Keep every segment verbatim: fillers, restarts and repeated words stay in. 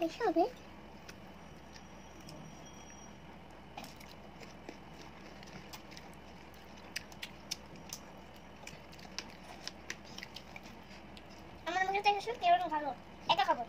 বেশি হবে। আমার মনে হচ্ছে আসলে তেলটা ভালো, এটা খাবো।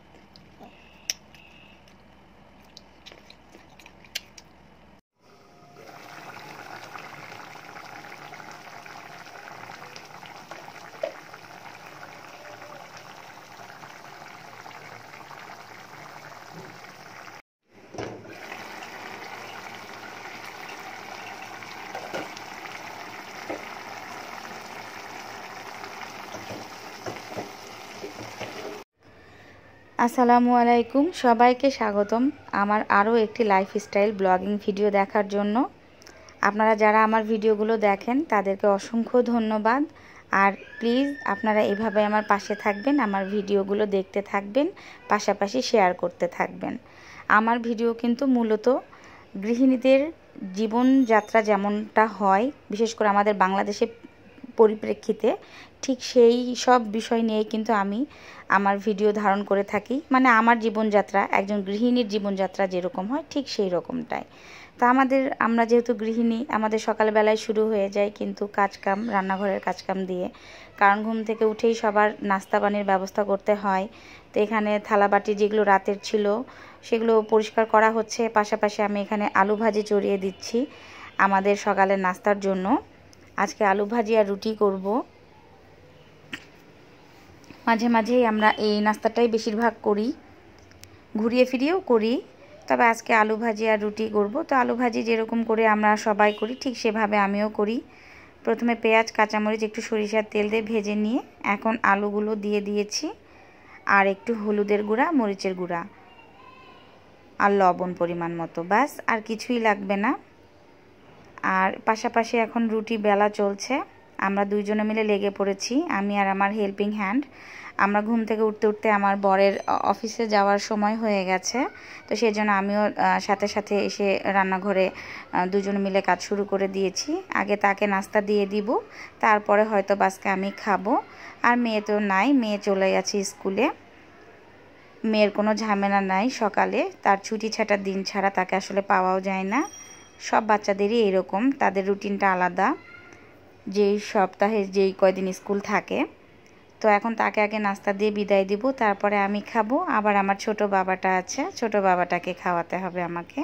আসসালামু আলাইকুম, সবাইকে স্বাগতম আমার আরও একটি লাইফস্টাইল ব্লগিং ভিডিও দেখার জন্য। আপনারা যারা আমার ভিডিওগুলো দেখেন তাদেরকে অসংখ্য ধন্যবাদ। আর প্লিজ আপনারা এভাবে আমার পাশে থাকবেন, আমার ভিডিওগুলো দেখতে থাকবেন, পাশাপাশি শেয়ার করতে থাকবেন। আমার ভিডিও কিন্তু মূলত গৃহিণীদের জীবনযাত্রা যেমনটা হয়, বিশেষ করে আমাদের বাংলাদেশে পরিপ্রেক্ষিতে, ঠিক সেই সব বিষয় নিয়ে কিন্তু আমি আমার ভিডিও ধারণ করে থাকি। মানে আমার জীবনযাত্রা, একজন গৃহিণীর জীবনযাত্রা যেরকম হয় ঠিক সেই রকমটাই। তা আমাদের আমরা যেহেতু গৃহিণী, আমাদের সকালবেলায় শুরু হয়ে যায় কিন্তু কাজকাম, রান্নাঘরের কাজকাম দিয়ে। কারণ ঘুম থেকে উঠেই সবার নাস্তা পানির ব্যবস্থা করতে হয়। তো এখানে থালাবাটি যেগুলো রাতের ছিল সেগুলো পরিষ্কার করা হচ্ছে, পাশাপাশি আমি এখানে আলু ভাজি চড়িয়ে দিচ্ছি আমাদের সকালের নাস্তার জন্য। আজকে আলু ভাজি আর রুটি করব। মাঝে মাঝেই আমরা এই নাস্তাটাই বেশিরভাগ করি, ঘুরিয়ে ফিরিয়েও করি, তবে আজকে আলু ভাজি আর রুটি করব। তো আলু ভাজি যেরকম করে আমরা সবাই করি ঠিক সেভাবে আমিও করি। প্রথমে পেঁয়াজ, কাঁচামরিচ, একটু সরিষার তেল দিয়ে ভেজে নিয়ে এখন আলুগুলো দিয়ে দিয়েছি, আর একটু হলুদের গুঁড়া, মরিচের গুঁড়া আর লবণ পরিমাণ মতো, ব্যাস আর কিছুই লাগবে না। আর পাশাপাশি এখন রুটি বেলা চলছে, আমরা দুইজনে মিলে লেগে পড়েছি, আমি আর আমার হেল্পিং হ্যান্ড। আমরা ঘুম থেকে উঠতে উঠতে আমার বরের অফিসে যাওয়ার সময় হয়ে গেছে, তো সেই জন্য আমিও সাথে সাথে এসে রান্নাঘরে দুজনে মিলে কাজ শুরু করে দিয়েছি। আগে তাকে নাস্তা দিয়ে দিব, তারপরে হয়তো আজকে আমি খাবো। আর মেয়ে তো নাই, মেয়ে চলে গেছে স্কুলে। মেয়ের কোনো ঝামেলা নাই, সকালে তার ছুটি ছাটার দিন ছাড়া তাকে আসলে পাওয়াও যায় না। সব বাচ্চাদেরই এরকম, তাদের রুটিনটা আলাদা, যেই সপ্তাহে যেই কয়দিন স্কুল থাকে। তো এখন তাকে আগে নাস্তা দিয়ে বিদায় দিব, তারপরে আমি খাবো। আবার আমার ছোট বাবাটা আছে, ছোট বাবাটাকে খাওয়াতে হবে আমাকে।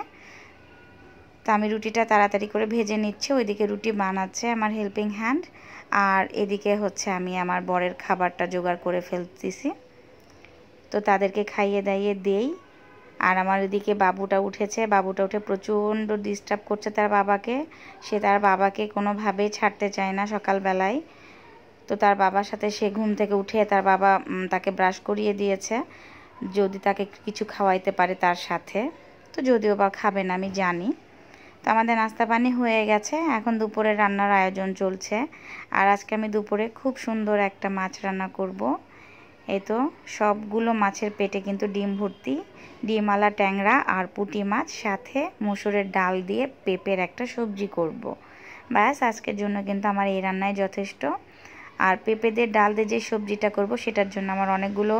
তো আমি রুটিটা তাড়াতাড়ি করে ভেজে নিচ্ছি, ওইদিকে রুটি বানাচ্ছে আমার হেল্পিং হ্যান্ড, আর এদিকে হচ্ছে আমি আমার বরের খাবারটা জোগাড় করে ফেলতেছি। তো তাদেরকে খাইয়ে দাইয়ে দেই। আর আমার এদিকে বাবুটা উঠেছে, বাবুটা উঠে প্রচণ্ড ডিস্টার্ব করছে তার বাবাকে। সে তার বাবাকে কোনোভাবেই ছাড়তে চায় না সকালবেলায়। তো তার বাবার সাথে সে ঘুম থেকে উঠে তার বাবা তাকে ব্রাশ করিয়ে দিয়েছে, যদি তাকে কিছু খাওয়াইতে পারে তার সাথে। তো যদিও বা খাবে না আমি জানি। তো আমাদের নাস্তা পানি হয়ে গেছে, এখন দুপুরে রান্নার আয়োজন চলছে। আর আজকে আমি দুপুরে খুব সুন্দর একটা মাছ রান্না করব। এই তো সবগুলো মাছের পেটে কিন্তু ডিম ভর্তি, ডিমওয়ালা ট্যাংরা আর পুঁটি মাছ, সাথে মসুরের ডাল দিয়ে পেঁপের একটা সবজি করব। ব্যাস আজকের জন্য কিন্তু আমার এই রান্নায় যথেষ্ট। আর পেঁপে দিয়ে ডাল দিয়ে যে সবজিটা করব সেটার জন্য আমার অনেকগুলো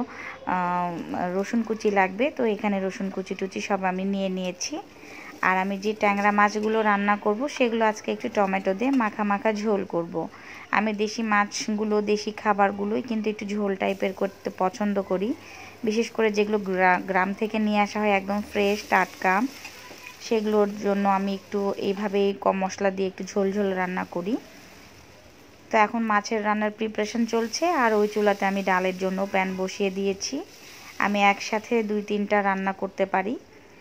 রসুন কুচি লাগবে। তো এখানে রসুন কুচি টুচি সব আমি নিয়ে নিয়েছি। আর আমি যে ট্যাংরা মাছগুলো রান্না করব সেগুলো আজকে একটু টমেটো দিয়ে মাখা মাখা ঝোল করব। আমি দেশি মাছগুলো, দেশি খাবারগুলোই কিন্তু একটু ঝোল টাইপের করতে পছন্দ করি, বিশেষ করে যেগুলো গ্রাম থেকে নিয়ে আসা হয় একদম ফ্রেশ টাটকা, সেগুলোর জন্য আমি একটু এইভাবেই কম মশলা দিয়ে একটু ঝোল ঝোল রান্না করি। তো এখন মাছের রান্নার প্রিপারেশন চলছে, আর ওই চুলাতে আমি ডালের জন্য প্যান বসিয়ে দিয়েছি। আমি একসাথে দুই তিনটা রান্না করতে পারি,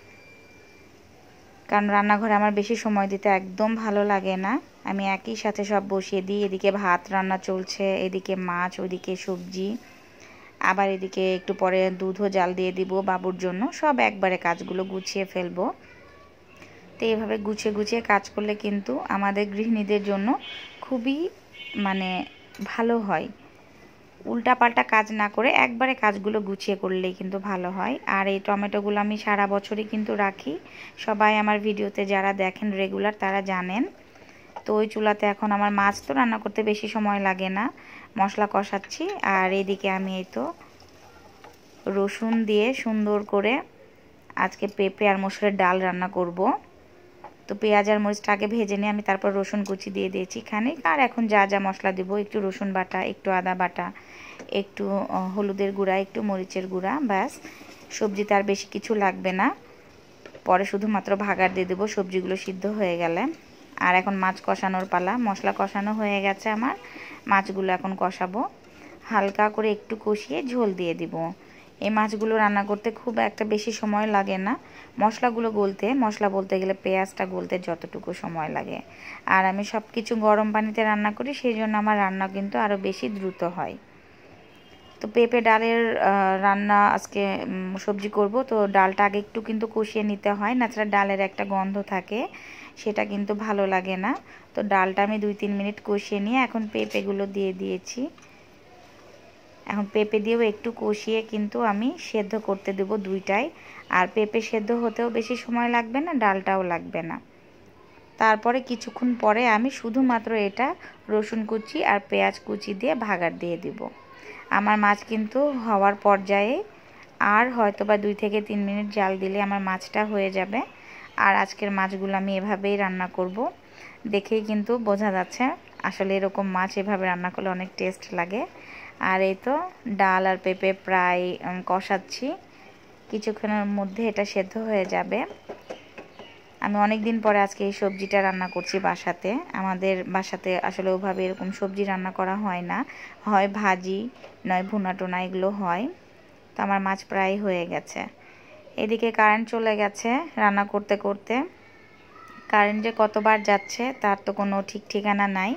কারণ রান্নাঘরে আমার বেশি সময় দিতে একদম ভালো লাগে না। আমি একই সাথে সব বসিয়ে দিই, এদিকে ভাত রান্না চলছে, এদিকে মাছ, ওইদিকে সবজি, আবার এদিকে একটু পরে দুধও জাল দিয়ে দিব বাবুর জন্য। সব একবারে কাজগুলো গুছিয়ে ফেলবো। তো এইভাবে গুছিয়ে গুছিয়ে কাজ করলে কিন্তু আমাদের গৃহিণীদের জন্য খুবই মানে ভালো হয়। উল্টাপাল্টা কাজ না করে একবারে কাজগুলো গুছিয়ে করলেই কিন্তু ভালো হয়। আর এই টমেটোগুলো আমি সারা বছরই কিন্তু রাখি, সবাই আমার ভিডিওতে যারা দেখেন রেগুলার তারা জানেন। তো ওই চুলাতে এখন আমার মাছ তো রান্না করতে বেশি সময় লাগে না, মশলা কষাচ্ছি। আর এদিকে আমি এই তো রসুন দিয়ে সুন্দর করে আজকে পেঁপে আর মসুরের ডাল রান্না করব। তো পেঁয়াজ আর মরিচটা আগে ভেজে নিয়ে আমি তারপর রসুন কুচি দিয়ে দিয়েছি খানিক। আর এখন যা যা মশলা দেবো, একটু রসুন বাটা, একটু আদা বাটা, একটু হলুদের গুঁড়া, একটু মরিচের গুঁড়া, ব্যাস। সবজিতে আর বেশি কিছু লাগবে না। পরে শুধুমাত্র ভাগার দিয়ে দেবো সবজিগুলো সিদ্ধ হয়ে গেলে। আর এখন মাছ কষানোর পালা। মশলা কষানো হয়ে গেছে আমার, মাছগুলো এখন কষাবো। হালকা করে একটু কষিয়ে ঝোল দিয়ে দিব। এই মাছগুলো রান্না করতে খুব একটা বেশি সময় লাগে না, মশলাগুলো গলতে, মশলা বলতে গেলে পেঁয়াজটা গলতে যতটুকু সময় লাগে। আর আমি সব কিছু গরম পানিতে রান্না করি, সেই জন্য আমার রান্না কিন্তু আরও বেশি দ্রুত হয়। তো পেঁপে ডালের রান্না আজকে সবজি করব। তো ডালটা আগে একটু কিন্তু কষিয়ে নিতে হয়, নাছাড়া ডালের একটা গন্ধ থাকে, সেটা কিন্তু ভালো লাগে না। তো ডালটা আমি দুই তিন মিনিট কষিয়ে নিয়ে এখন পেঁপেগুলো দিয়ে দিয়েছি। এখন পেঁপে দিয়েও একটু কষিয়ে কিন্তু আমি সেদ্ধ করতে দেব দুইটাই। আর পেঁপে সেদ্ধ হতেও বেশি সময় লাগবে না, ডালটাও লাগবে না। তারপরে কিছুক্ষণ পরে আমি শুধুমাত্র এটা রসুন কুচি আর পেঁয়াজ কুচি দিয়ে ভাগার দিয়ে দিব। আমার মাছ কিন্তু হওয়ার পর্যায়ে, আর হয়তো বা দুই থেকে তিন মিনিট জাল দিলে আমার মাছটা হয়ে যাবে। আর আজকের মাছগুলো আমি এভাবেই রান্না করব। দেখেই কিন্তু বোঝা যাচ্ছে আসলে এরকম মাছ এভাবে রান্না করলে অনেক টেস্ট লাগে। আর এই তো ডাল আর পেঁপে প্রায় কষাচ্ছি, কিছুক্ষণের মধ্যে এটা সেদ্ধ হয়ে যাবে। আমি অনেক দিন পরে আজকে এই সবজিটা রান্না করছি বাসাতে। আমাদের বাসাতে আসলে ওভাবে এরকম সবজি রান্না করা হয় না, হয় ভাজি নয় ভুনা টোনা এগুলো হয়। তো আমার মাছ প্রায় হয়ে গেছে। এদিকে কারেন্ট চলে গেছে রান্না করতে করতে। কারেন্ট যে কতবার যাচ্ছে তার তো কোনো ঠিক ঠিকানা নাই।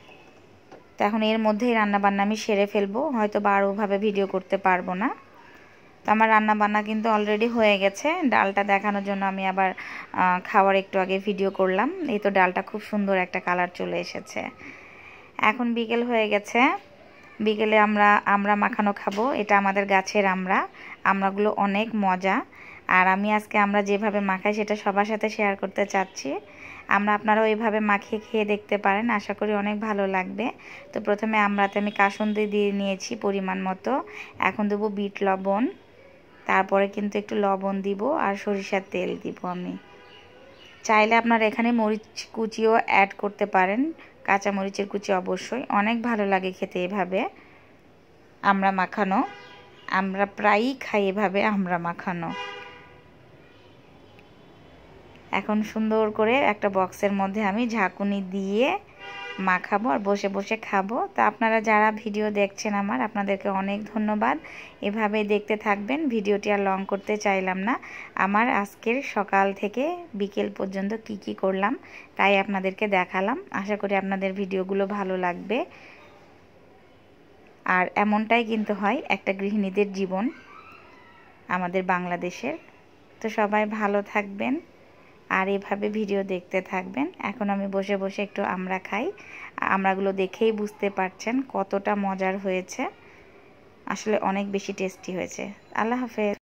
তো এখন এর মধ্যেই রান্নাবান্না আমি সেরে ফেলবো, হয়তো বা আরোভাবে ভিডিও করতে পারবো না। তো আমার রান্নাবান্না কিন্তু অলরেডি হয়ে গেছে। ডালটা দেখানোর জন্য আমি আবার খাওয়ার একটু আগে ভিডিও করলাম। এই তো ডালটা খুব সুন্দর একটা কালার চলে এসেছে। এখন বিকেল হয়ে গেছে, বিকেলে আমরা আমরা মাখানো খাবো। এটা আমাদের গাছের আমরা, আমড়াগুলো অনেক মজা। আর আমি আজকে আমরা যেভাবে মাখাই সেটা সবার সাথে শেয়ার করতে চাচ্ছি। আমরা আপনারাও এইভাবে মাখিয়ে খেয়ে দেখতে পারেন, আশা করি অনেক ভালো লাগবে। তো প্রথমে আমড়াতে আমি কাসুন্দি দিয়ে নিয়েছি পরিমাণ মতো। এখন দেবো বিট লবণ, তারপরে কিন্তু একটু লবণ দিব আর সরিষার তেল দিব আমি। চাইলে আপনারা এখানে মরিচ কুচিও অ্যাড করতে পারেন, কাঁচা মরিচের কুচি অবশ্যই। অনেক ভালো লাগে খেতে এভাবে আমরা মাখানো। আমরা প্রায়ই খাই এভাবে আমরা মাখানো। এখন সুন্দর করে একটা বক্সের মধ্যে আমি ঝাঁকুনি দিয়ে মাখাবো আর বসে বসে খাবো। তো আপনারা যারা ভিডিও দেখছেন আমার, আপনাদেরকে অনেক ধন্যবাদ। এভাবেই দেখতে থাকবেন। ভিডিওটি আর লং করতে চাইলাম না। আমার আজকের সকাল থেকে বিকেল পর্যন্ত কি কি করলাম তাই আপনাদেরকে দেখালাম। আশা করি আপনাদের ভিডিওগুলো ভালো লাগবে। আর এমনটাই কিন্তু হয় একটা গৃহিণীদের জীবন আমাদের বাংলাদেশের। তো সবাই ভালো থাকবেন আর এভাবে ভিডিও দেখতে থাকবেন। এখন আমি বসে বসে একটু আমড়া খাই। আমড়াগুলো দেখেই বুঝতে পারছেন কতটা মজার হয়েছে, আসলে অনেক বেশি টেস্টি হয়েছে। আল্লাহ হাফেজ।